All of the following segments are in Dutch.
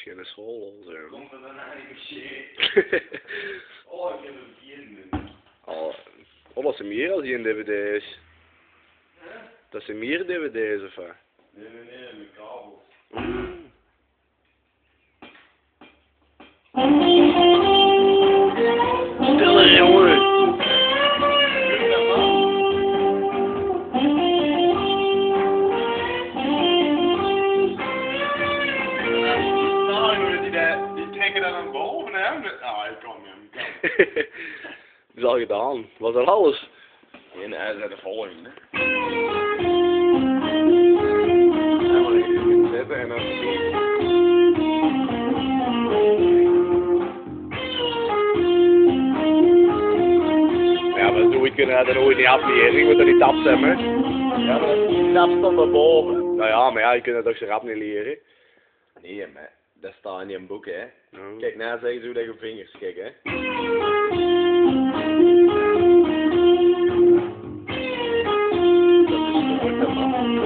geen school of zo. Komt er dan eigenlijk shit? Oh, ik heb een vierde. Oh, dat is meer als die een DVD is. Huh? Dat zijn meer DVD's of wat? Nee, met kabels. Stille jongen! Die trekken dan naar boven, hè? Ah, ik kan niet. Dat is al gedaan. Was dat alles? En hij zei de volgende. Zetten en dan Ja, maar zo kunnen we dat nooit niet afleren. Je moet dat niet taps hebben. ja, maar die tap stond erboven. Nou ja, maar ja, je kunt dat toch zo rap niet leren. Nee, maar dat staat in een boek, hè. Ja. Kijk, nou zeggen ze hoe dat je vingers kijkt, hè. Dat is goed, hè, man.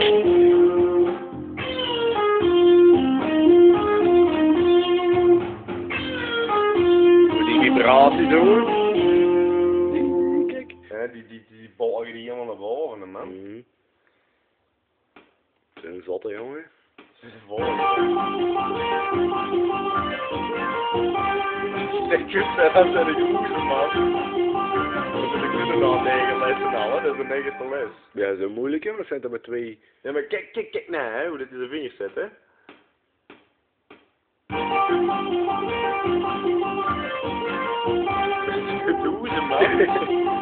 Moet die vibratie doen. Kijk. Ja, die bolgen die helemaal naar boven, hè, man. Dat is een zotte jongen. Dat is de volgende. Ik wist dat zijn de groezen, man. We kunnen nog 9 lessen al, hè. Dat is de 9e les. Ja, zo moeilijk hè, dat zijn er maar 2. Ja, maar kijk nou, hè, hoe dit in de vingers zit, hè. Dat is gedoezen, man.